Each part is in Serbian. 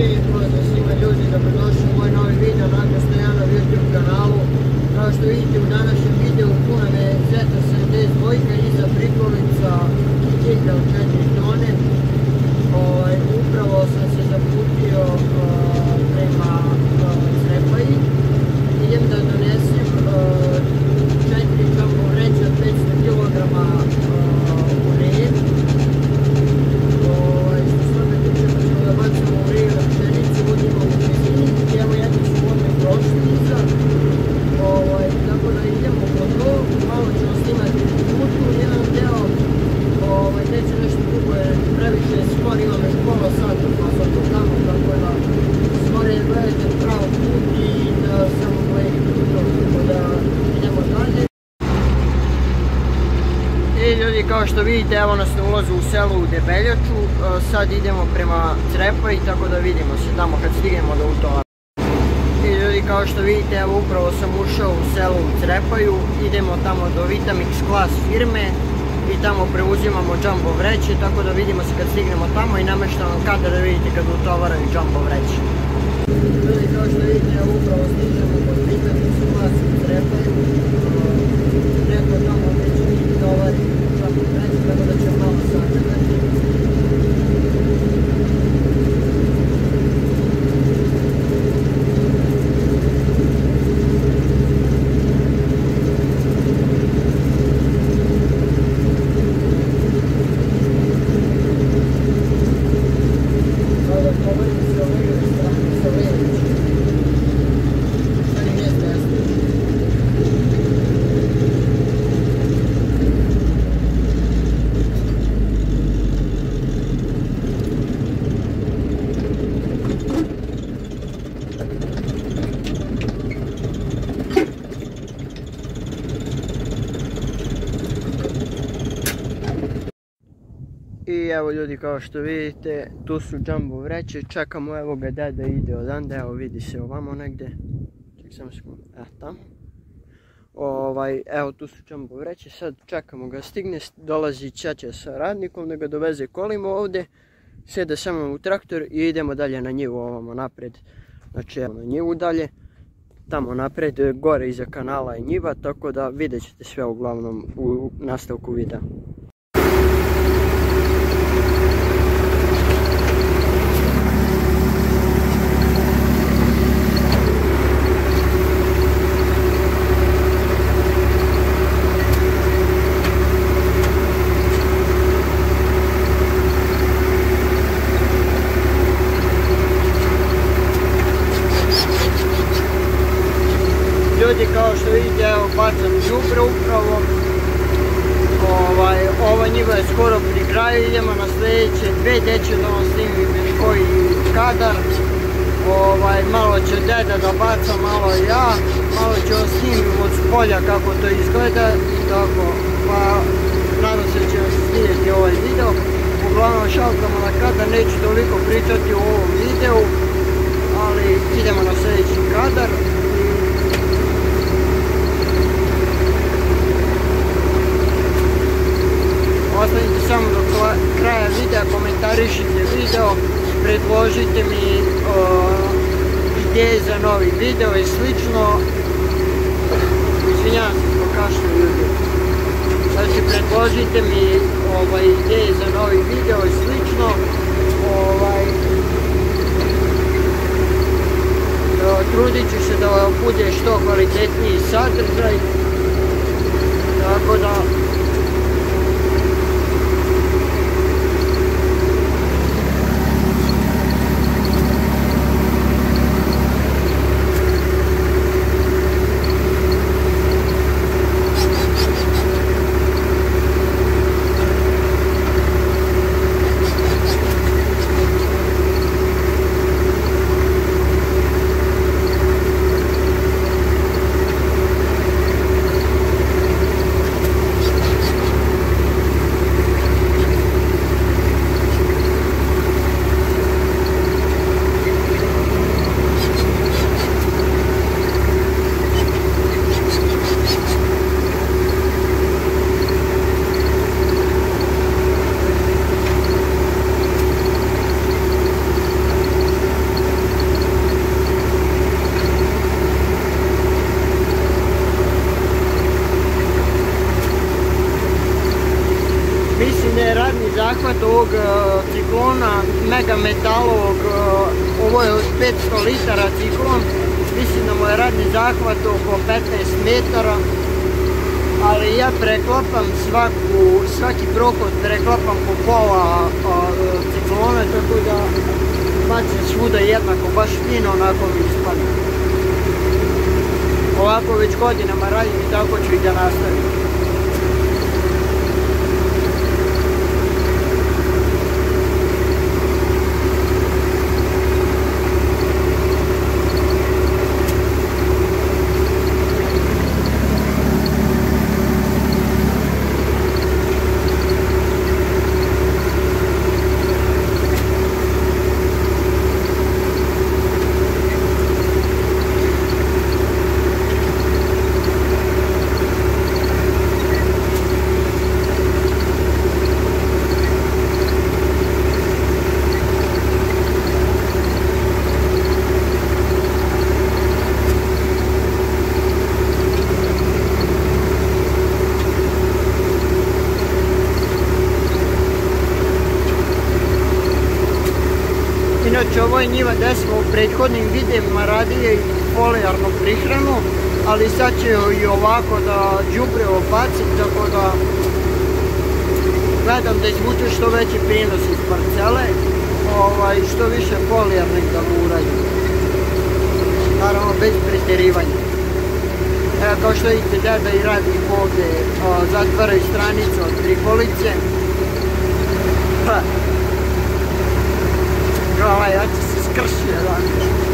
Ćuti, pozdrav svima ljudi, dobrodošli u moj novi video na Stojanov YouTube kanalu. Kao što vidite u današnjem videu puna me Z72 iza prikolica Kinga od 4 tone. Upravo sam se zaputio prema Crepaji. Idem da donesem 4 jumbo vreće od 500 kg ureje. Što se ove tiče da ćemo da bacimo ureje na pšenicu, vodimo u blizini i evo jedni su odme prošli iza. Tako da idemo po to, malo ćemo snimati putu, jedan deo neće nešto dugo jer previše skoro imam još pola sata pa sam to tamo, tako da skoro gledajte pravo put i da samo gledajte to, tako da idemo dalje. I ljudi, kao što vidite, evo nas na ulazu u selu u Debeljaču, sad idemo prema Crepaji, tako da vidimo se tamo kad stignemo do utovara. I ljudi, kao što vidite, evo upravo sam ušao u selu u Crepaju, idemo tamo do Vitamix Class firme i tamo preuzimamo jumbo vreće, tako da vidimo se kad stignemo tamo i namještam vam kadar da vidite kad utovaraju jumbo vreće. Ljudi, kao što vidite, evo upravo stižemo kod Vitamix Class u Crepaju, neko tamo već tovari jumbo vreće, tako da ćemo malo sačekati. I evo ljudi, kao što vidite, tu su jumbo vreće, čekamo, evo ga deda ide odande, evo vidi se ovamo negdje, ček samo sekundu, tamo. Evo tu su jumbo vreće, sad čekamo ga stigne, dolazi ćaća sa radnikom da ga doveze kolima ovdje, sjede samo u traktor i idemo dalje na njivu ovamo napred, znači evo na njivu dalje, tamo napred, gore iza kanala je njiva, tako da vidjet ćete sve uglavnom u nastavku videa. Ljudi, kao što vidite, evo bacam đubre upravo, ova njiva je skoro pri kraju, idemo na sljedeće dve deće da vam snimim još koji kadar, malo će deda da baca, malo ja, malo ću vam snimim od spolja kako to izgleda i tako, pa nadam se da će vam snimiti ovaj video. Uglavnom šalkamo na kadar, neću toliko pričati u ovom videu, ali idemo na sljedeći kadar. Ostanite samo do kraja videa, komentarišite video, predložite mi ideje za novi video i slično. Izvinjavam se zbog kašlja ljudi. Znači predložite mi ideje za novi video i slično. Trudit ću se da bude što kvalitetniji sadržaj, tako da ovog ciklona, mega metalovog, ovo je od 500 litara ciklon, mislim da mu je radni zahvat oko 15 metara, ali ja preklapam svaki prohod preklapam po pola ciklona, tako da bacim svuda jednako, baš fino onako mi ispadne. Ovako već godinama radim i tako ću i da nastavim. Inače, ovo je njiva gdje smo u prethodnim videima radili folijarnu prihranu, ali sad će i ovako da đubrivo bacim, tako da gledam da izvuče što veći prinos iz parcele, što više folijarnih da mu uradim. Naravno, bez pretjerivanja. Evo, kao što vidite, deda i radnik ovdje zatvaraju stranicu od prikolice. Ja ću se skršiti jedan.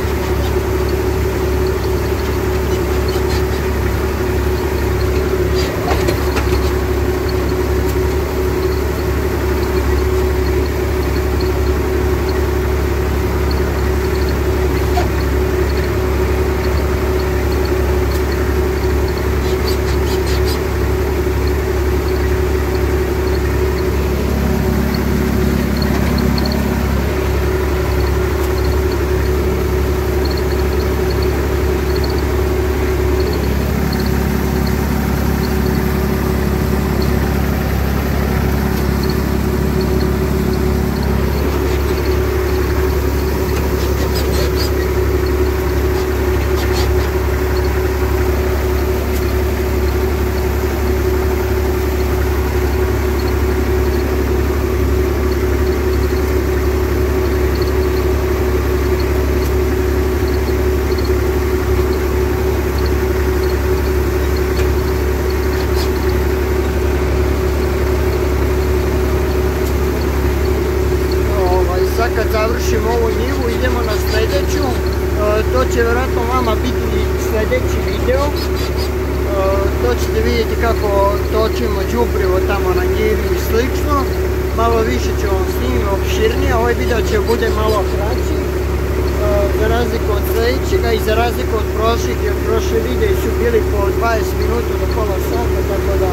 Kad završim ovu njivu idemo na sljedeću, to će vjerojatno vama biti sljedeći video, to ćete vidjeti kako točimo đubrivo tamo na njivi i slično, malo više ću vam snimiti opširnije, ovaj video će bude malo kraći, za razliku od sljedećega i za razliku od prošlih, jer prošle videi su bili po 20 minuta do pola sata, tako da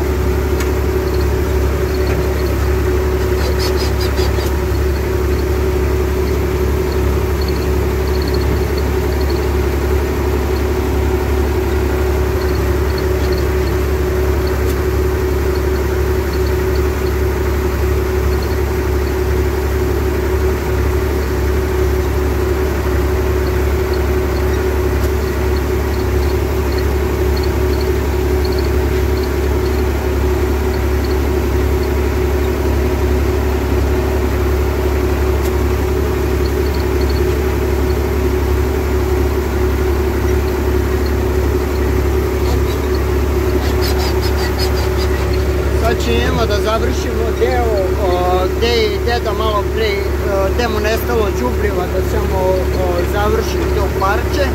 ćemo da završimo deo gdje je deda malo prije, gdje mu nestalo đubriva, da samo završim to parče.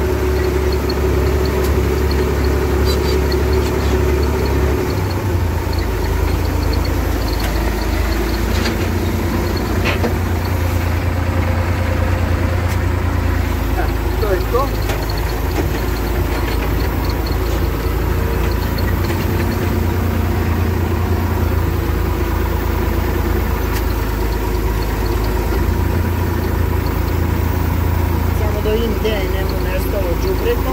To je to. Gdje je njemu nestalo đubrivo.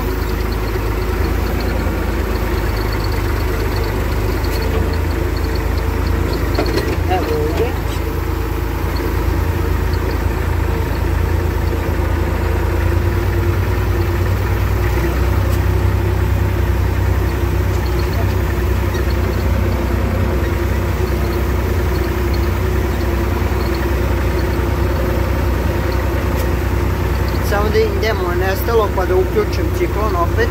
Evo ovdje. samo da idemo nestalo pa da uključim ciklon opet.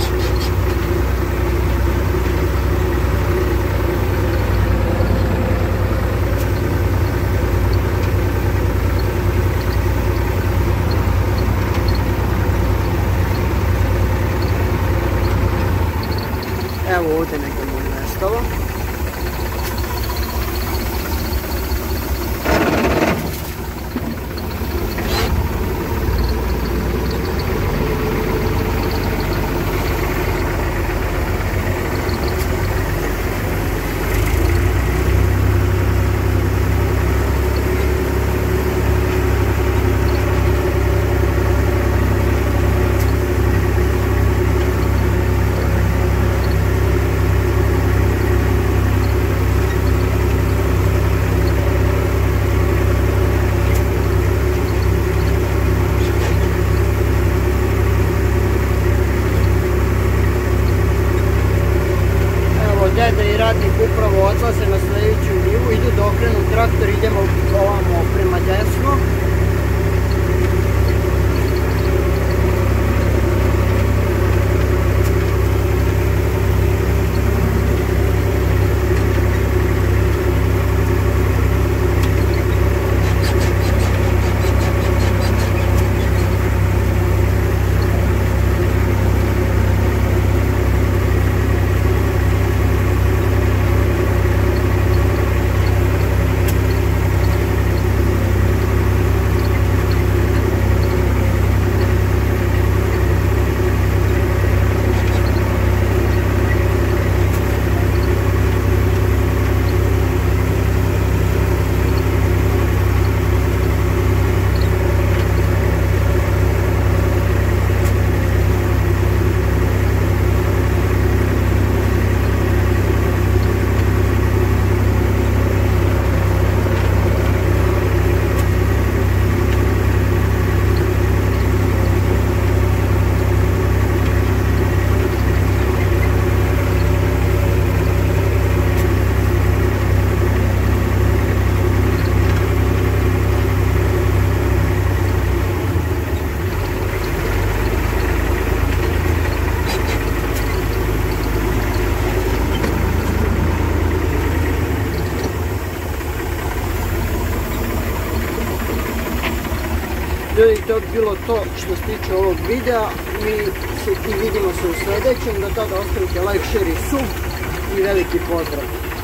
Evo ovdje nekako je nestalo. Deda i radnik upravo odlaze na sljedeću njivu, idu da okrenu traktor, idemo ovamo prema desno. Ljudi, to bi bilo to što se tiče ovog videa. Mi vidimo se u sljedećem. Do tada ostavite like, share i sub i veliki pozdrav.